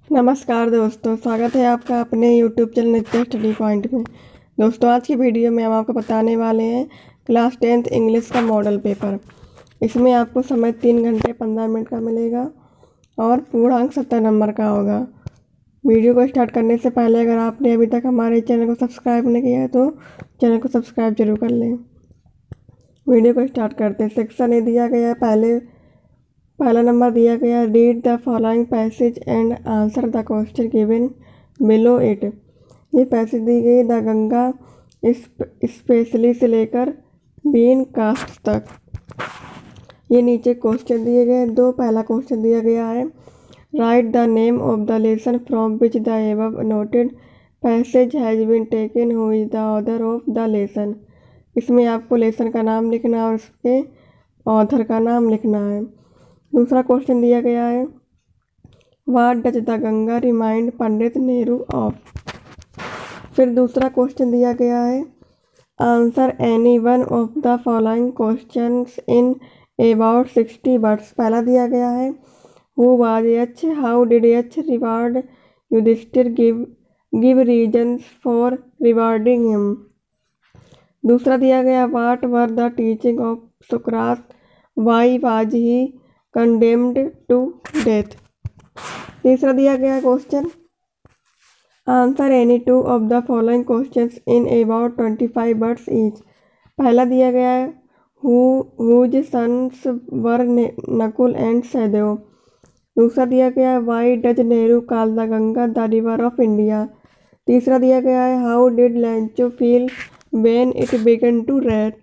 नमस्कार दोस्तों, स्वागत है आपका अपने YouTube channel Nitya study point में। दोस्तों, आज की वीडियो में हम आपको बताने वाले हैं क्लास 10th इंग्लिश का मॉडल पेपर। इसमें आपको समय 3 घंटे 15 मिनट का मिलेगा और पूर्णांक 70 नंबर का होगा। वीडियो को स्टार्ट करने से पहले अगर आपने अभी तक हमारे चैनल को सब्सक्राइब नहीं किया है तो चैनल को सब्सक्राइब जरूर कर लें। वीडियो को स्टार्ट करते हैं। सेक्शन ए दिया गया है। पहला नंबर दिया गया, read the following passage and answer the question given below it. ये पैसेज दी गई द गंगा स्पेशली से लेकर बीन कास्ट तक। ये नीचे क्वेश्चन दिए गए दो। पहला क्वेश्चन दिया गया है, write the name of the lesson from which the above noted passage has been taken, who is the author of the lesson. इसमें आपको लेसन का नाम लिखना है और उसके ऑथर का नाम लिखना है। दूसरा क्वेश्चन दिया गया है, what does the Ganga remind Pandit Nehru of. फिर दूसरा क्वेश्चन दिया गया है, answer any one of the following questions in about 60 words. पहला दिया गया है, who was he, how did he reward Yudhishthira, give reasons for rewarding him. दूसरा दिया गया, what were the teaching of Sukrat, why was he condemned to death. तीसरा दिया गया question, answer any two of the following questions in about 25 words each. पहला दिया गया है, whose sons were Nakul and Sahdev. दूसरा दिया गया है, why does Nehru call the Ganga the river of India. तीसरा दिया गया है, how did Lencho feel when it began to rain.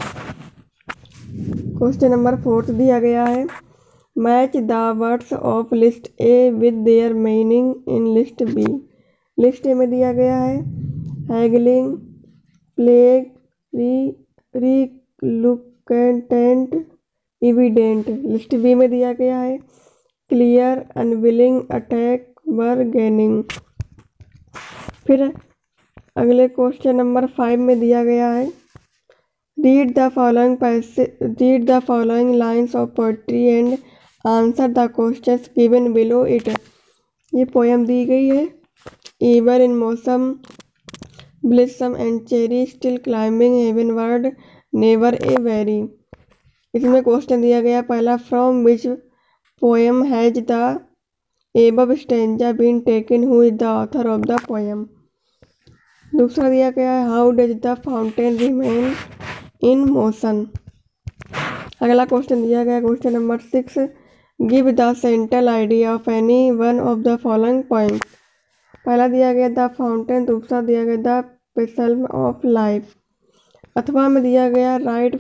Question number 4 दिया गया है, match the words of list A with their meaning in list B. List A में दिया गया है, haggling, plague, रिलुकेंटेंट, evident. List B में दिया गया है, क्लियर, अनविलिंग, अटैक, बरगेनिंग। फिर अगले क्वेश्चन नंबर 5 में दिया गया है, read the following lines of poetry and answer the questions given below it. ये पोयम दी गई है, ever in motion, blithesome and cheery, still climbing heavenward, never aweary. इसमें क्वेश्चन दिया गया, पहला, from which poem has the above stanza been taken, who is the author of the poem. दूसरा दिया गया है, how does the fountain remain in motion. अगला question दिया गया question number 6, give the central idea of any one of the following points. पहला दिया गया द फाउंटेन, दूसरा दिया गया द पिसल्म ऑफ लाइफ। अथवा में दिया गया write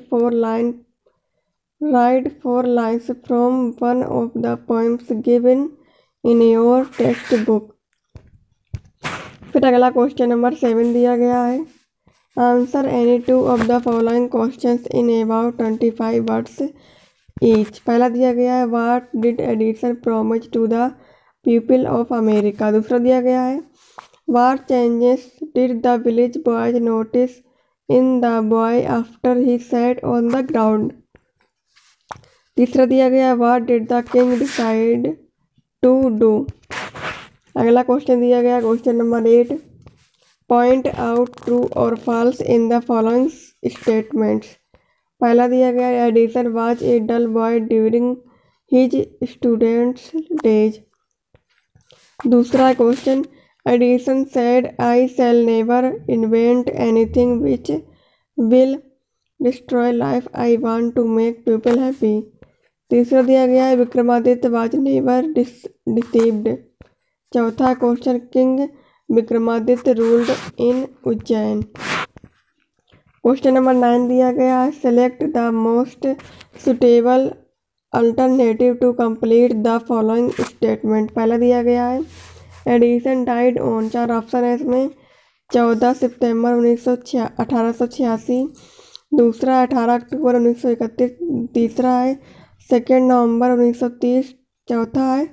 four lines from one of the poems given in your text book. फिर अगला क्वेश्चन नंबर 7 दिया गया है, answer any two of the following questions in about 25 words each. पहला दिया गया है, what did Edison promise to the people of America. दूसरा दिया गया है, what changes did the village boys notice in the boy after he sat on the ground. तीसरा दिया गया, what did the king decide to do. अगला question दिया गया question number 8, point out true और false in the following statements. पहला दिया गया, Edison was a dull boy during his students days. दूसरा question, Edison said I shall never invent anything which will destroy life, I want to make people happy. तीसरा दिया गया है, Vikramaditya was never deceived. चौथा question, king Vikramaditya ruled इन Ujjain. Question number 9 दिया गया है, select the most suitable alternative to complete the following statement. पहला दिया गया है, एडिसन डाइड ऑन, 4 ऑप्शन है इसमें, 14 सितंबर 1886। दूसरा 18 अक्टूबर 1931। तीसरा है 2 नवंबर 1930। चौथा है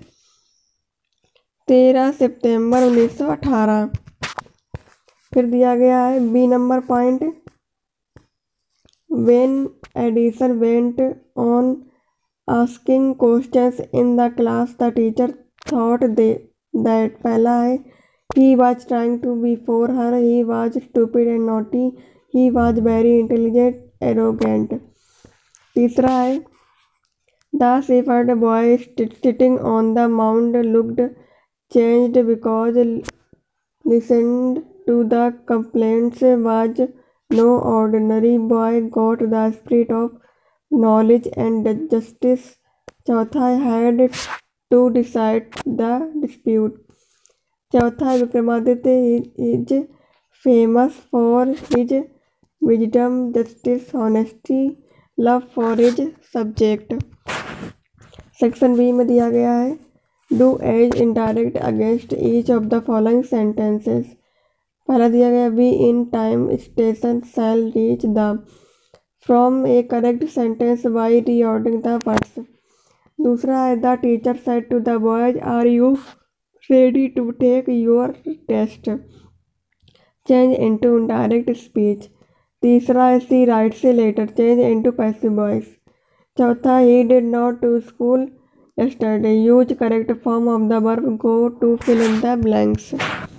13 सितंबर 1918। फिर दिया गया है B number point, when Edison went on asking questions in the class, the teacher thought that. पहला है he was trying to be for her, he was stupid and naughty, he was very intelligent arrogant. तीसरा है the shepherd boy sitting on the mound looked changed because listened to the complaints was no ordinary boy, got the spirit of knowledge and justice। चौथा had to decide the dispute। चौथा Vikramaditya is famous for his wisdom, justice, honesty, love for his subject। Section B में दिया गया है do as indirect against each of the following sentences. पहला दिया गया we in time station shall reach the from a correct sentence by reordering the words. दूसरा है the teacher said to the boys are you ready to take your test, change into indirect speech. तीसरा है she writes a letter, change into passive voice. चौथा he did not to school yesterday, use correct form of the verb go to fill in the blanks।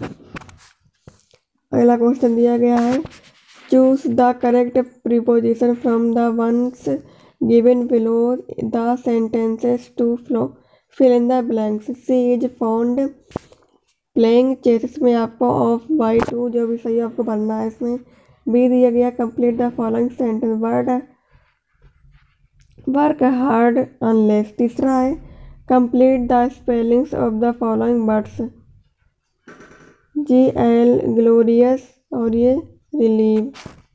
अगला question दिया गया है choose the correct preposition from the ones given below the sentences to fill in the blanks. She is found playing chess, इसमें आपको of by two जो भी सही आपको भरना है इसमें। बी दिया गया complete the following sentence work hard unless. तीसरा है complete the spellings of the following words GL glorious और ये रिलीव।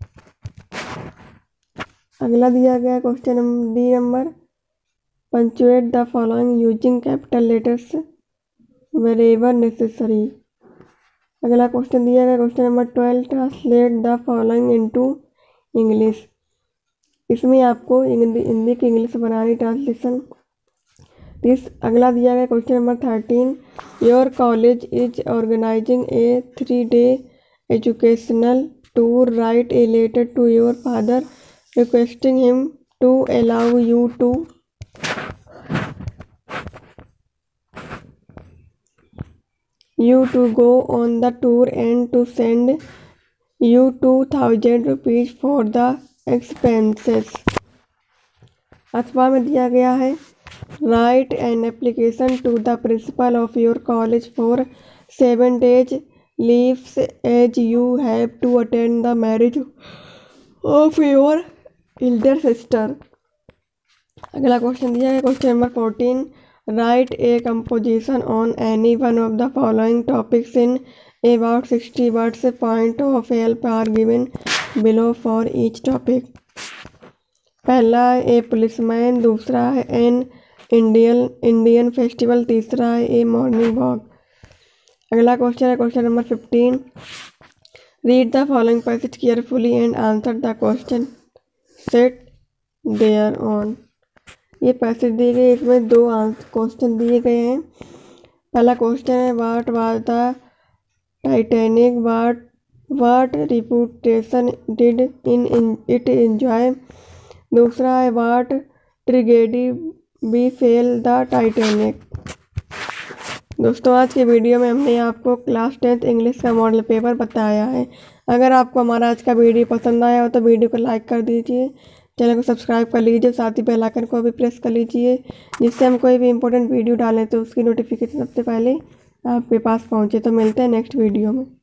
अगला दिया गया question D number punctuate the following using capital letters wherever necessary. अगला क्वेश्चन दिया गया question number 12 translate the following into English. इसमें आपको हिंदी की इंग्लिश बनानी ट्रांसलेशन। अगला दिया गया question number 13 your college is organising a 3-day educational tour, write a letter to your father requesting him to allow you to go on the tour and to send you 2000 rupees for the expenses। अथवा में दिया गया है write an application to the principal of your college for 7 days leaves as you have to attend the marriage of your elder sister. अगला question दिया गया question number 14 write a composition on any one of the following topics in about 60 words। Point of help are given below for each topic. पहला a policeman, दूसरा है an Indian festival, तीसरा है a morning walk. अगला question है question number 15 read the following passage carefully and answer the question set there on. ये passage दिए गए, इसमें 2 क्वेश्चन दिए गए हैं। पहला क्वेश्चन है what was the Titanic what reputation did in it enjoy. दूसरा है what tragedy befell the Titanic. दोस्तों आज की वीडियो में हमने आपको क्लास 10th इंग्लिश का मॉडल पेपर बताया है। अगर आपको हमारा आज का वीडियो पसंद आया हो तो वीडियो को लाइक कर दीजिए, चैनल को सब्सक्राइब कर लीजिए, साथ ही बेल आइकन को भी प्रेस कर लीजिए जिससे हम कोई भी इंपॉर्टेंट वीडियो डालें तो उसकी नोटिफिकेशन सबसे पहले आपके पास पहुंचे। तो मिलते हैं नेक्स्ट वीडियो में।